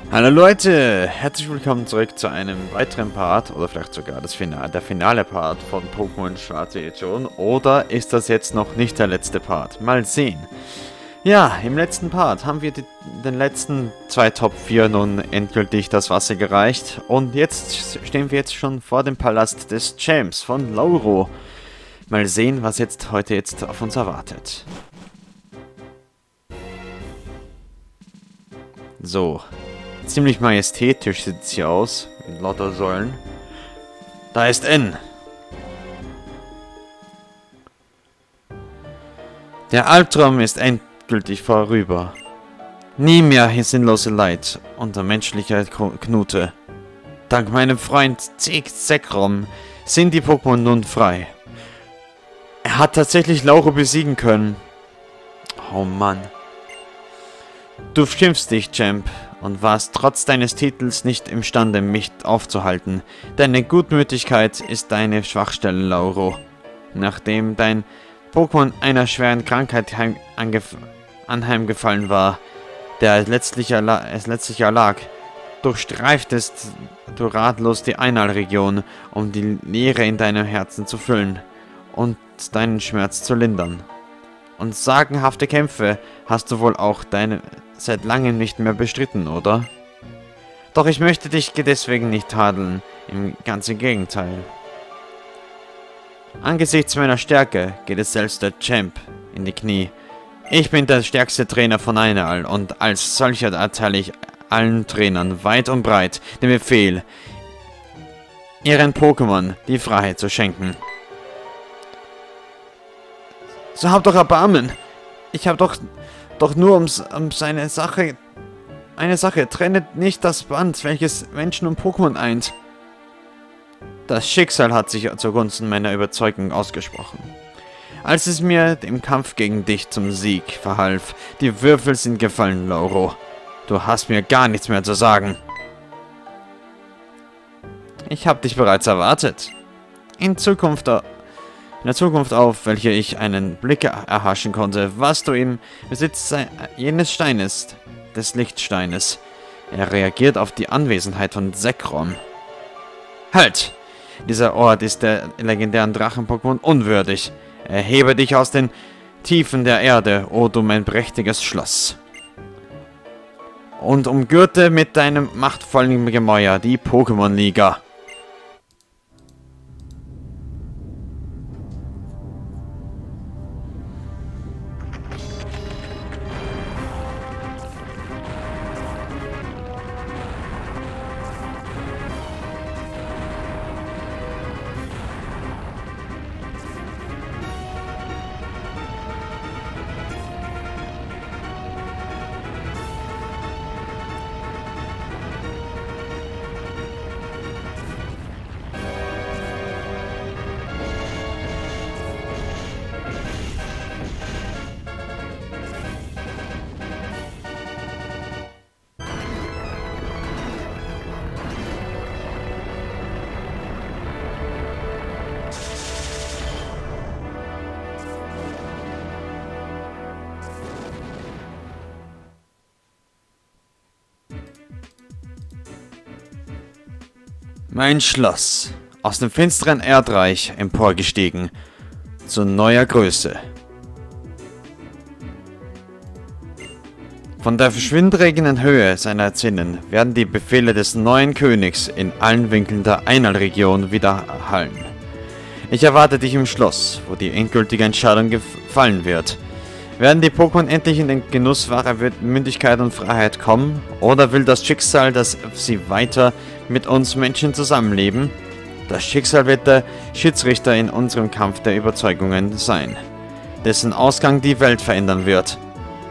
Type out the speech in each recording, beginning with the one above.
Hallo Leute, herzlich willkommen zurück zu einem weiteren Part oder vielleicht sogar der finale Part von Pokémon Schwarze Edition, oder ist das jetzt noch nicht der letzte Part? Mal sehen. Ja, im letzten Part haben wir den letzten zwei Top 4 nun endgültig das Wasser gereicht und jetzt stehen wir jetzt schon vor dem Palast des Champs von Lauro. Mal sehen, was heute auf uns erwartet. So. Ziemlich majestätisch sieht sie aus, mit lauter Säulen. Da ist N. Der Albtraum ist endgültig vorüber. Nie mehr sinnlose Leid unter menschlicher Knute. Dank meinem Freund Zekrom sind die Pokémon nun frei. Er hat tatsächlich Lauro besiegen können. Oh Mann. Du schimpfst dich, Champ, und warst trotz deines Titels nicht imstande, mich aufzuhalten. Deine Gutmütigkeit ist deine Schwachstelle, Lauro. Nachdem dein Pokémon einer schweren Krankheit anheimgefallen war, der es letztlich erlag, durchstreiftest du ratlos die Einalregion, um die Leere in deinem Herzen zu füllen und deinen Schmerz zu lindern. Und sagenhafte Kämpfe hast du wohl auch seit langem nicht mehr bestritten, oder? Doch ich möchte dich deswegen nicht tadeln, im ganzen Gegenteil. Angesichts meiner Stärke geht es selbst der Champ in die Knie. Ich bin der stärkste Trainer von Einal und als solcher erteile ich allen Trainern weit und breit den Befehl, ihren Pokémon die Freiheit zu schenken. So habt doch Erbarmen! Ich hab doch nur um eine Sache, trennet nicht das Band, welches Menschen und Pokémon eint. Das Schicksal hat sich zugunsten meiner Überzeugung ausgesprochen. Als es mir im Kampf gegen dich zum Sieg verhalf, die Würfel sind gefallen, Lauro. Du hast mir gar nichts mehr zu sagen. Ich habe dich bereits erwartet. In der Zukunft auf welche ich einen Blick erhaschen konnte, warst du im Besitz jenes Steines, des Lichtsteines. Er reagiert auf die Anwesenheit von Zekrom. Halt! Dieser Ort ist der legendären Drachen-Pokémon unwürdig. Erhebe dich aus den Tiefen der Erde, o du mein prächtiges Schloss. Und umgürte mit deinem machtvollen Gemäuer die Pokémon-Liga. Mein Schloss, aus dem finsteren Erdreich emporgestiegen, zu neuer Größe. Von der verschwindregenden Höhe seiner Zinnen werden die Befehle des neuen Königs in allen Winkeln der Einal-Region widerhallen. Ich erwarte dich im Schloss, wo die endgültige Entscheidung gefallen wird. Werden die Pokémon endlich in den Genuss wahrer Mündigkeit und Freiheit kommen? Oder will das Schicksal, dass sie weiter mit uns Menschen zusammenleben? Das Schicksal wird der Schiedsrichter in unserem Kampf der Überzeugungen sein, dessen Ausgang die Welt verändern wird.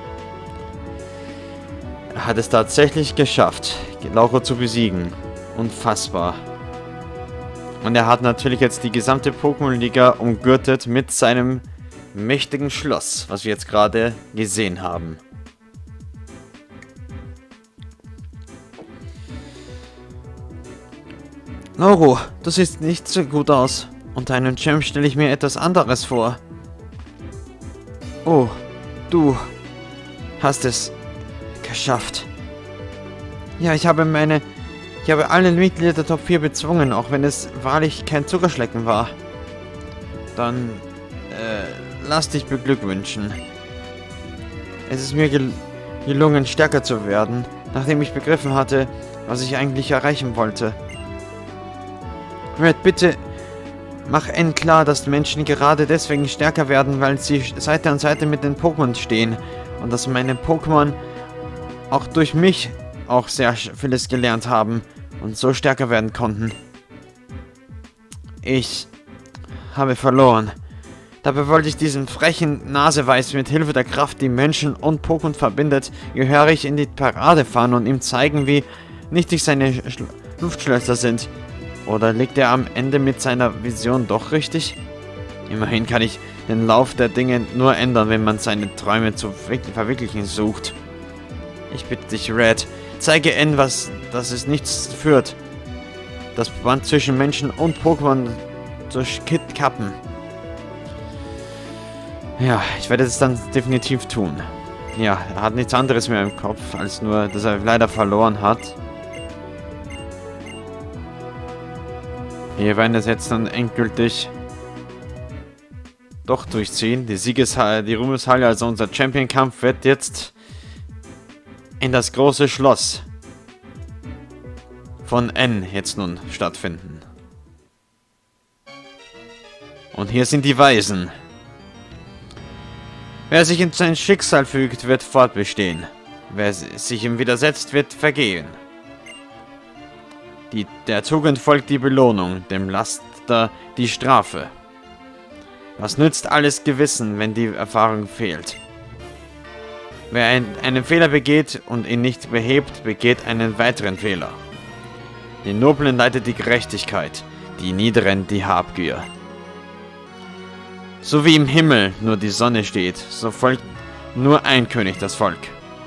Er hat es tatsächlich geschafft, Lauro zu besiegen. Unfassbar. Und er hat natürlich jetzt die gesamte Pokémon-Liga umgürtet mit seinem mächtigen Schloss, was wir jetzt gerade gesehen haben. Lauro, das sieht nicht so gut aus. Unter einem Champ stelle ich mir etwas anderes vor. Oh, du hast es geschafft. Ja, ich habe alle Mitglieder der Top 4 bezwungen, auch wenn es wahrlich kein Zuckerschlecken war. Dann, lass dich beglückwünschen. Es ist mir gelungen, stärker zu werden, nachdem ich begriffen hatte, was ich eigentlich erreichen wollte. Red, bitte, mach N klar, dass Menschen gerade deswegen stärker werden, weil sie Seite an Seite mit den Pokémon stehen. Und dass meine Pokémon auch durch mich auch sehr vieles gelernt haben und so stärker werden konnten. Ich habe verloren. Dabei wollte ich diesem frechen Naseweiß mit Hilfe der Kraft, die Menschen und Pokémon verbindet, gehörig in die Parade fahren und ihm zeigen, wie nichtig seine Luftschlösser sind. Oder liegt er am Ende mit seiner Vision doch richtig? Immerhin kann ich den Lauf der Dinge nur ändern, wenn man seine Träume zu verwirklichen sucht. Ich bitte dich, Red, zeige N, dass es nichts führt. Das Band zwischen Menschen und Pokémon durch Kid kappen. Ja, ich werde es dann definitiv tun. Ja, er hat nichts anderes mehr im Kopf, als nur, dass er leider verloren hat. Wir werden es jetzt dann endgültig doch durchziehen. Die Ruhmeshalle, also unser Champion-Kampf, wird jetzt in das große Schloss von N jetzt nun stattfinden. Und hier sind die Weisen. Wer sich in sein Schicksal fügt, wird fortbestehen. Wer sich ihm widersetzt, wird vergehen. Der Tugend folgt die Belohnung, dem Laster die Strafe. Was nützt alles Gewissen, wenn die Erfahrung fehlt? Wer einen Fehler begeht und ihn nicht behebt, begeht einen weiteren Fehler. Die Noblen leitet die Gerechtigkeit, die Niederen die Habgier. So wie im Himmel nur die Sonne steht, so folgt nur ein König das Volk.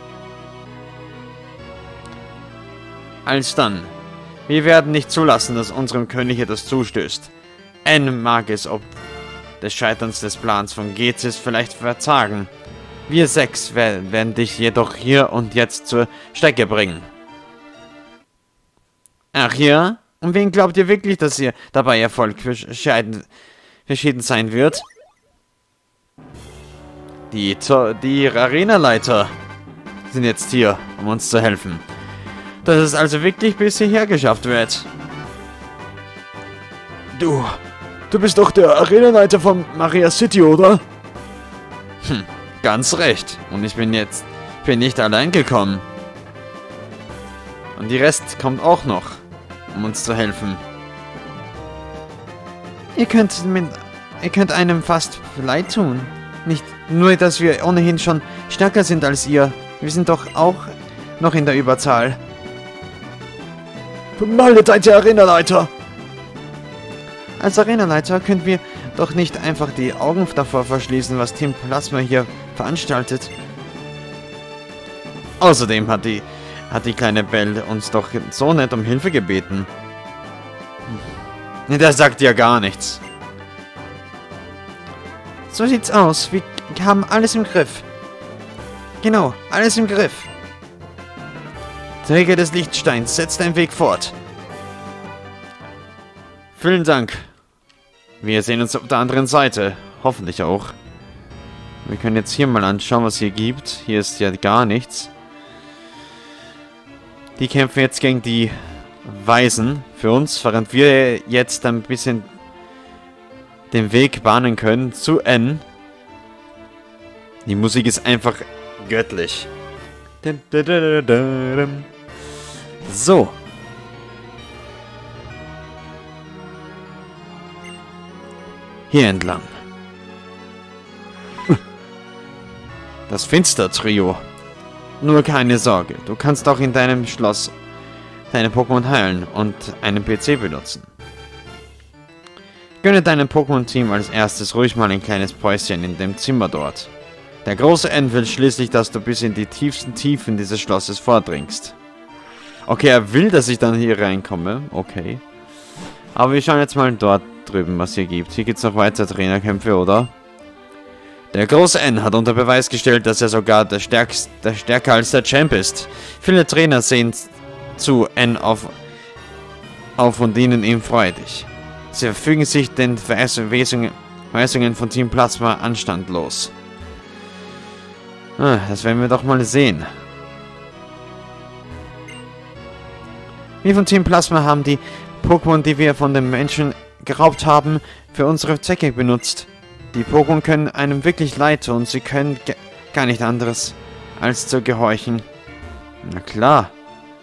Alsdann, wir werden nicht zulassen, dass unserem König etwas zustößt. N mag es ob des Scheiterns des Plans von Gezis vielleicht verzagen. Wir 6 werden dich jedoch hier und jetzt zur Strecke bringen. Ach ja? Und wen glaubt ihr wirklich, dass ihr dabei Erfolg verschieden sein wird? Die Arenaleiter sind jetzt hier, um uns zu helfen. Dass es also wirklich bis hierher geschafft wird. Du bist doch der Arenaleiter von Maria City, oder? Ganz recht. Und ich bin nicht allein gekommen. Und die Rest kommt auch noch, um uns zu helfen. Ihr könnt einem fast leid tun. Nicht nur, dass wir ohnehin schon stärker sind als ihr. Wir sind doch auch noch in der Überzahl. Maledeite Arenaleiter! Als Arenaleiter können wir doch nicht einfach die Augen davor verschließen, was Team Plasma hier veranstaltet. Außerdem hat die kleine Belle uns doch so nett um Hilfe gebeten. Der sagt ja gar nichts. So sieht's aus. Wir haben alles im Griff. Genau, alles im Griff. Träger des Lichtsteins, setz deinen Weg fort. Vielen Dank. Wir sehen uns auf der anderen Seite. Hoffentlich auch. Wir können jetzt hier mal anschauen, was hier gibt. Hier ist ja gar nichts. Die kämpfen jetzt gegen die Weisen für uns, während wir jetzt ein bisschen den Weg bahnen können zu N. Die Musik ist einfach göttlich. So. Hier entlang. Das Finster-Trio. Nur keine Sorge, du kannst auch in deinem Schloss deine Pokémon heilen und einen PC benutzen. Gönne deinem Pokémon-Team als erstes ruhig mal ein kleines Päuschen in dem Zimmer dort. Der große N will schließlich, dass du bis in die tiefsten Tiefen dieses Schlosses vordringst. Okay, er will, dass ich dann hier reinkomme. Okay. Aber wir schauen jetzt mal dort drüben, was hier gibt. Hier gibt es noch weitere Trainerkämpfe, oder? Der große N hat unter Beweis gestellt, dass er sogar der stärker als der Champ ist. Viele Trainer sehen zu N auf und dienen ihm freudig. Sie verfügen sich den Weisungen von Team Plasma anstandlos. Das werden wir doch mal sehen. Wir von Team Plasma haben die Pokémon, die wir von den Menschen geraubt haben, für unsere Zwecke benutzt. Die Pokémon können einem wirklich leid tun und sie können gar nicht anderes als zu gehorchen. Na klar.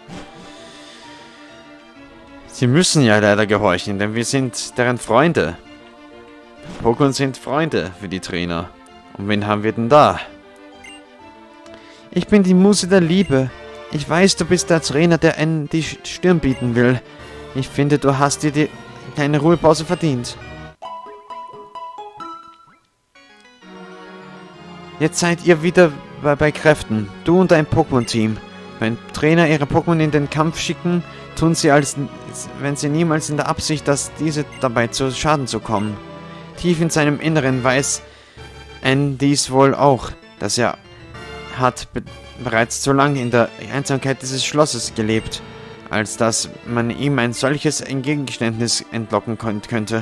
Sie müssen ja leider gehorchen, denn wir sind deren Freunde. Pokémon sind Freunde für die Trainer. Und wen haben wir denn da? Ich bin die Muse der Liebe. Ich weiß, du bist der Trainer, der N die Stirn bieten will. Ich finde, du hast dir die kleine Ruhepause verdient. Jetzt seid ihr wieder bei Kräften. Du und dein Pokémon-Team. Wenn Trainer ihre Pokémon in den Kampf schicken, tun sie, wenn sie niemals in der Absicht, dass diese dabei zu Schaden zu kommen. Tief in seinem Inneren weiß N dies wohl auch, dass er hat bereits zu lange in der Einsamkeit dieses Schlosses gelebt, als dass man ihm ein solches Entgegengeständnis entlocken könnte.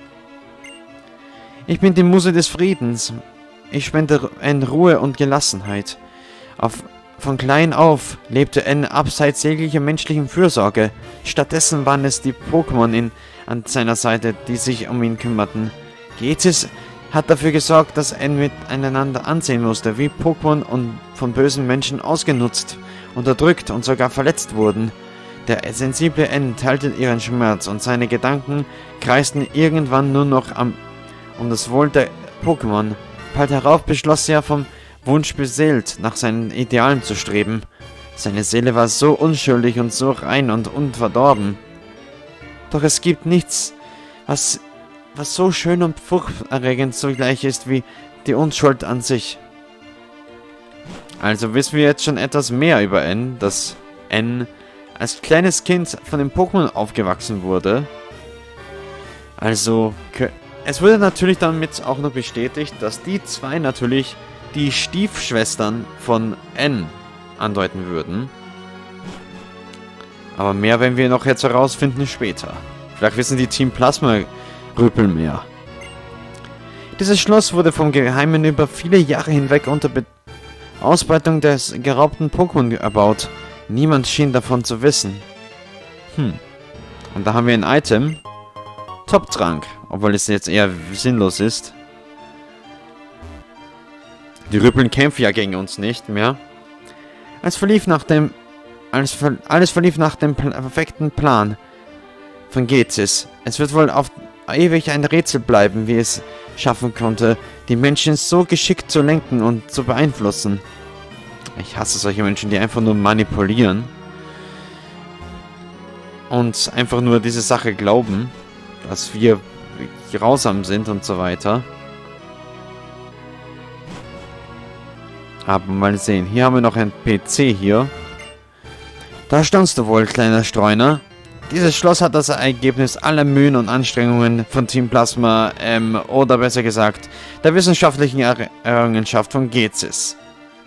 Ich bin die Muse des Friedens. Ich spende N Ruhe und Gelassenheit. Von klein auf lebte N abseits jeglicher menschlichen Fürsorge. Stattdessen waren es die Pokémon an seiner Seite, die sich um ihn kümmerten. Geetzis hat dafür gesorgt, dass N miteinander ansehen musste, wie Pokémon und von bösen Menschen ausgenutzt, unterdrückt und sogar verletzt wurden. Der sensible N teilte ihren Schmerz und seine Gedanken kreisten irgendwann nur noch um das Wohl der Pokémon. Bald darauf beschloss er vom Wunsch beseelt, nach seinen Idealen zu streben. Seine Seele war so unschuldig und so rein und unverdorben. Doch es gibt nichts, was so schön und furchterregend zugleich ist wie die Unschuld an sich. Also wissen wir jetzt schon etwas mehr über N, dass N als kleines Kind von den Pokémon aufgewachsen wurde. Also, es wurde natürlich damit auch noch bestätigt, dass die zwei natürlich die Stiefschwestern von N andeuten würden. Aber mehr werden wir noch jetzt herausfinden später. Vielleicht wissen die Team Plasma Rüppel mehr. Dieses Schloss wurde vom Geheimen über viele Jahre hinweg unter Ausbeutung des geraubten Pokémon erbaut. Niemand schien davon zu wissen. Und da haben wir ein Item. Top-Trank. Obwohl es jetzt eher sinnlos ist. Die Rüppeln kämpfen ja gegen uns nicht mehr. Alles verlief nach dem perfekten Plan von Geetzis. Es wird wohl auf ewig ein Rätsel bleiben, wie es schaffen konnte, die Menschen so geschickt zu lenken und zu beeinflussen. Ich hasse solche Menschen, die einfach nur manipulieren. Und einfach nur diese Sache glauben, dass wir grausam sind und so weiter. Aber mal sehen. Hier haben wir noch ein PC hier. Da staunst du wohl, kleiner Streuner. Dieses Schloss hat das Ergebnis aller Mühen und Anstrengungen von Team Plasma, oder besser gesagt, der wissenschaftlichen Errungenschaft von Geetzis.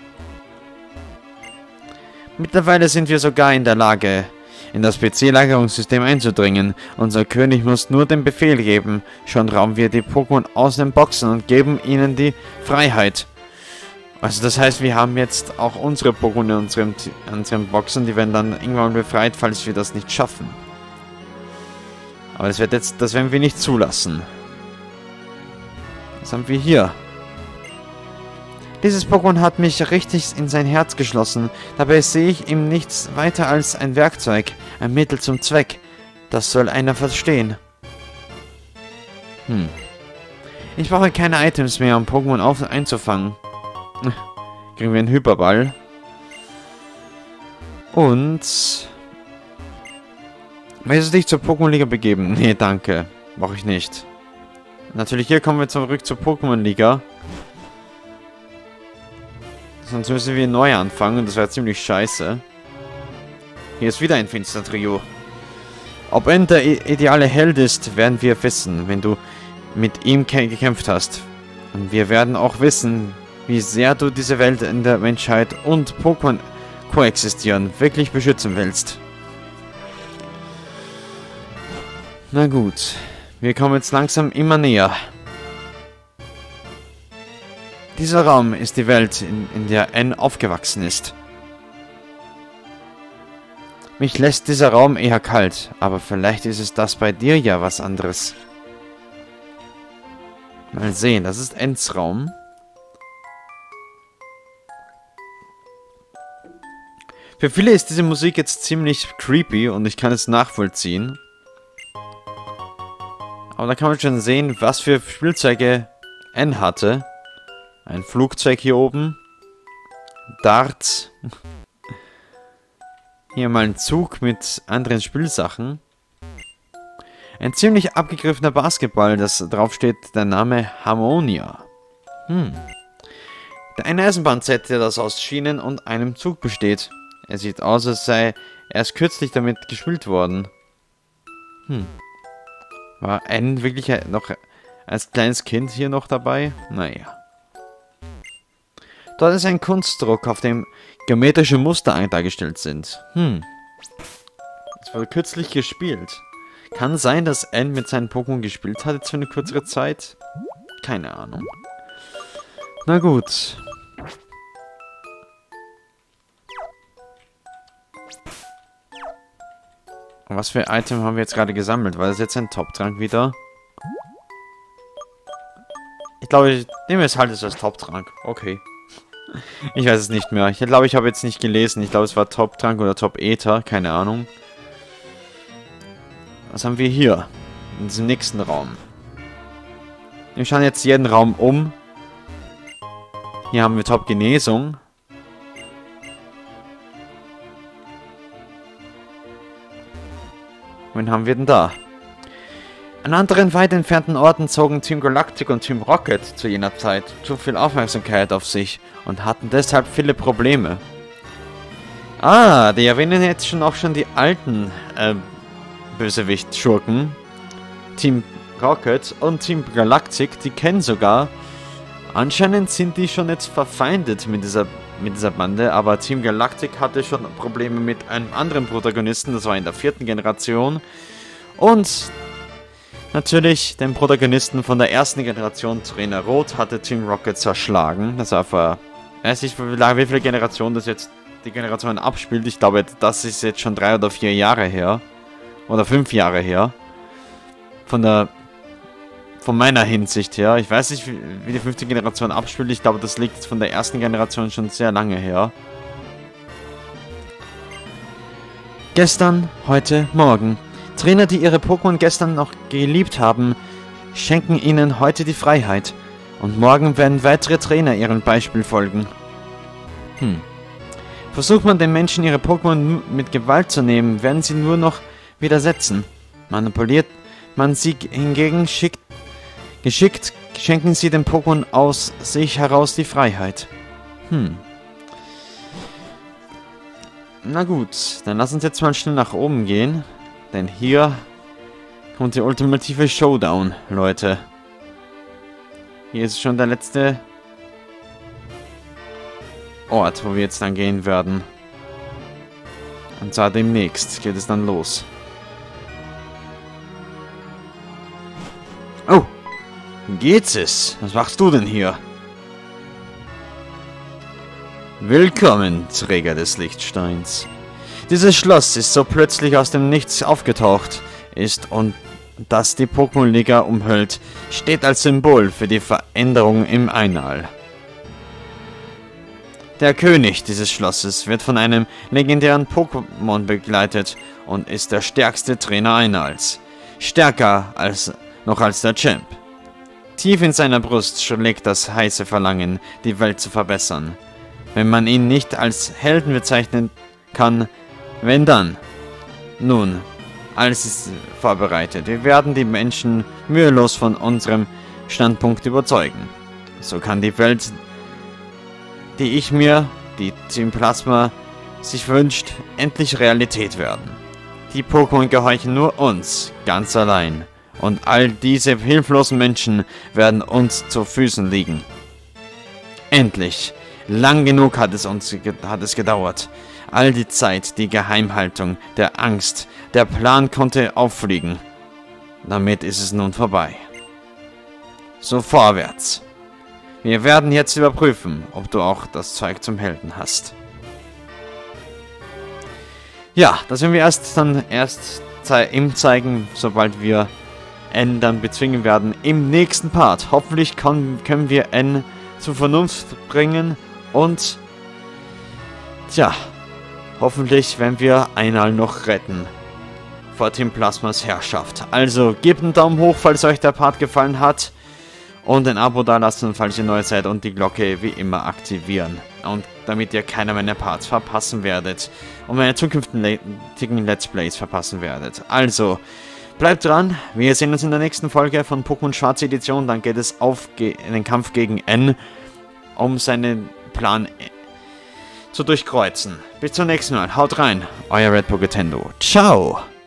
Mittlerweile sind wir sogar in der Lage, in das PC-Lagerungssystem einzudringen. Unser König muss nur den Befehl geben. Schon rauben wir die Pokémon aus den Boxen und geben ihnen die Freiheit. Also das heißt, wir haben jetzt auch unsere Pokémon in unseren Boxen, die werden dann irgendwann befreit, falls wir das nicht schaffen. Aber das werden wir nicht zulassen. Was haben wir hier? Dieses Pokémon hat mich richtig in sein Herz geschlossen. Dabei sehe ich ihm nichts weiter als ein Werkzeug, ein Mittel zum Zweck. Das soll einer verstehen. Ich brauche keine Items mehr, um Pokémon einzufangen. Kriegen wir einen Hyperball. Und... Möchtest du dich zur Pokémon-Liga begeben? Nee, danke. Brauche ich nicht. Natürlich, hier kommen wir zurück zur Pokémon-Liga. Sonst müssen wir neu anfangen und das wäre ziemlich scheiße. Hier ist wieder ein Finster-Trio. Ob N der ideale Held ist, werden wir wissen, wenn du mit ihm gekämpft hast. Und wir werden auch wissen, wie sehr du diese Welt in der Menschheit und Pokémon koexistieren wirklich beschützen willst. Na gut, wir kommen jetzt langsam immer näher. Dieser Raum ist die Welt, in der N aufgewachsen ist. Mich lässt dieser Raum eher kalt, aber vielleicht ist es das bei dir ja was anderes. Mal sehen, das ist Ns Raum. Für viele ist diese Musik jetzt ziemlich creepy und ich kann es nachvollziehen. Aber da kann man schon sehen, was für Spielzeuge N hatte. Ein Flugzeug hier oben. Darts. Hier mal ein Zug mit anderen Spielsachen. Ein ziemlich abgegriffener Basketball, das drauf steht der Name Harmonia. Eine Eisenbahnzette, das aus Schienen und einem Zug besteht. Er sieht aus, als sei erst kürzlich damit gespielt worden. War N wirklich noch als kleines Kind hier noch dabei? Naja. Dort ist ein Kunstdruck, auf dem geometrische Muster dargestellt sind. Es wurde kürzlich gespielt. Kann sein, dass N mit seinen Pokémon gespielt hat jetzt für eine kürzere Zeit? Keine Ahnung. Na gut. Und was für Item haben wir jetzt gerade gesammelt? War das jetzt ein Top-Trank wieder? Ich glaube, ich nehme es halt als Top-Trank. Okay. Ich weiß es nicht mehr. Ich glaube, ich habe jetzt nicht gelesen. Ich glaube, es war Top-Trank oder Top-Ether. Keine Ahnung. Was haben wir hier? In diesem nächsten Raum. Wir schauen jetzt jeden Raum um. Hier haben wir Top-Genesung. Wen haben wir denn da? An anderen weit entfernten Orten zogen Team Galactic und Team Rocket zu jener Zeit zu viel Aufmerksamkeit auf sich und hatten deshalb viele Probleme. Ah, die erwähnen jetzt auch schon die alten Bösewicht-Schurken. Team Rocket und Team Galactic, die kennen sogar. Anscheinend sind die schon jetzt verfeindet mit dieser Bande, aber Team Galactic hatte schon Probleme mit einem anderen Protagonisten, das war in der 4. Generation. Und natürlich den Protagonisten von der 1. Generation, Trainer Rot, hatte Team Rocket zerschlagen. Das war vor, ich weiß nicht, wie viele Generationen das jetzt die Generation abspielt. Ich glaube, das ist jetzt schon 3 oder 4 Jahre her. Oder 5 Jahre her. Von meiner Hinsicht her. Ich weiß nicht, wie die 5. Generation abspielt. Ich glaube, das liegt von der 1. Generation schon sehr lange her. Gestern, heute, morgen. Trainer, die ihre Pokémon gestern noch geliebt haben, schenken ihnen heute die Freiheit. Und morgen werden weitere Trainer ihrem Beispiel folgen. Versucht man den Menschen ihre Pokémon mit Gewalt zu nehmen, werden sie nur noch widersetzen. Manipuliert man sie hingegen geschickt, schenken sie den Pokémon aus sich heraus die Freiheit. Na gut, dann lass uns jetzt mal schnell nach oben gehen. Denn hier kommt der ultimative Showdown, Leute. Hier ist schon der letzte Ort, wo wir jetzt dann gehen werden. Und zwar demnächst geht es dann los. Oh! Geht's es? Was machst du denn hier? Willkommen, Träger des Lichtsteins. Dieses Schloss ist so plötzlich aus dem Nichts aufgetaucht und das die Pokémon-Liga umhüllt, steht als Symbol für die Veränderung im Einall. Der König dieses Schlosses wird von einem legendären Pokémon begleitet und ist der stärkste Trainer Einalls. Stärker als der Champ. Tief in seiner Brust schlägt das heiße Verlangen, die Welt zu verbessern. Wenn man ihn nicht als Helden bezeichnen kann, wenn dann? Nun, alles ist vorbereitet. Wir werden die Menschen mühelos von unserem Standpunkt überzeugen. So kann die Welt, die Team Plasma sich wünscht, endlich Realität werden. Die Pokémon gehorchen nur uns, ganz allein. Und all diese hilflosen Menschen werden uns zu Füßen liegen. Endlich! Lang genug hat es gedauert. All die Zeit, die Geheimhaltung, der Angst, der Plan konnte auffliegen. Damit ist es nun vorbei. So vorwärts. Wir werden jetzt überprüfen, ob du auch das Zeug zum Helden hast. Ja, das werden wir erst ihm zeigen, sobald wir N dann bezwingen werden im nächsten Part. Hoffentlich können wir N zur Vernunft bringen und tja, hoffentlich werden wir einmal noch retten vor Team Plasmas Herrschaft. Also gebt einen Daumen hoch, falls euch der Part gefallen hat und ein Abo dalassen, falls ihr neu seid und die Glocke wie immer aktivieren. Und damit ihr keiner meiner Parts verpassen werdet und meine zukünftigen Let's Plays verpassen werdet. Also, bleibt dran, wir sehen uns in der nächsten Folge von Pokémon Schwarze Edition. Dann geht es in den Kampf gegen N, um seinen Plan zu durchkreuzen. Bis zum nächsten Mal, haut rein, euer Red Pokétendo. Ciao!